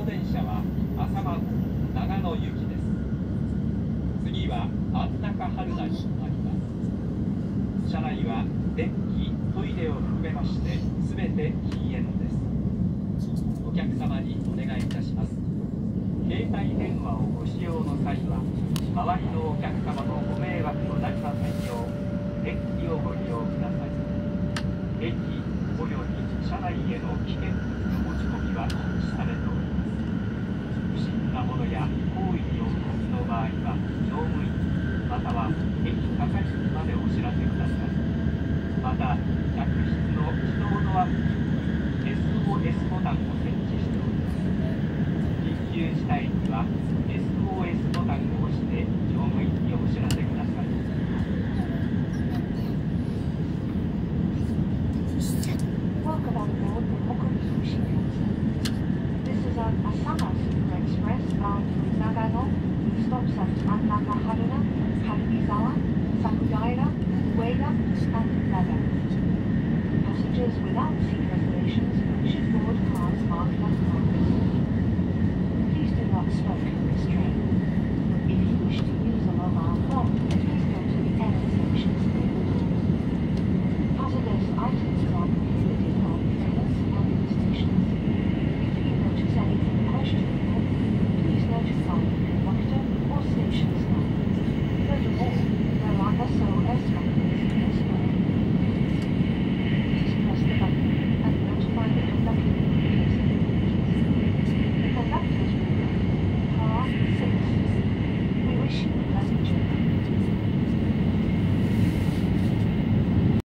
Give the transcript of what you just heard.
電車は浅間長野行きです。次は安中春名になります。車内は電気、トイレを含めましてすべて禁煙です。お客様にお願いいたします。携帯電話をご使用の際は周りのお客様のご迷惑となりませんよう電気をご利用ください。駅および車内への危険物の持ち込みは禁止されております。不審なものや行為にお込みの場合は乗務員または駅係員までお知らせください。また客室の自動ドア付近に SOS ボタンを設置しております。緊急事態には SOS ボタンを押して乗務員にお知らせください。 Welcome on board the Hokkaido Shinkansen. This is an Asama Super Express bound for Nagano with stops at Annaka Haruna, Karuizawa, Sakudaira, Ueda, and Naga. Passengers without seat reservations should board cars marked as markers.